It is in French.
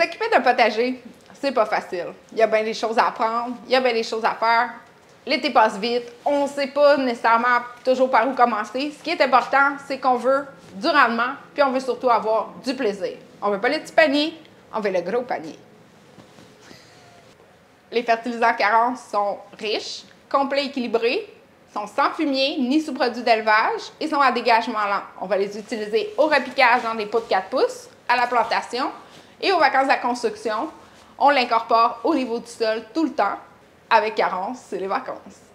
S'occuper d'un potager, c'est pas facile. Il y a bien des choses à apprendre, il y a bien des choses à faire. L'été passe vite, on ne sait pas nécessairement toujours par où commencer. Ce qui est important, c'est qu'on veut du rendement, puis on veut surtout avoir du plaisir. On veut pas le petit panier, on veut le gros panier. Les fertilisants Carence sont riches, complets, équilibrés, sont sans fumier ni sous-produits d'élevage et sont à dégagement lent. On va les utiliser au repiquage dans des pots de 4 pouces, à la plantation et aux vacances de la construction. On l'incorpore au niveau du sol tout le temps. Avec Carence, c'est les vacances.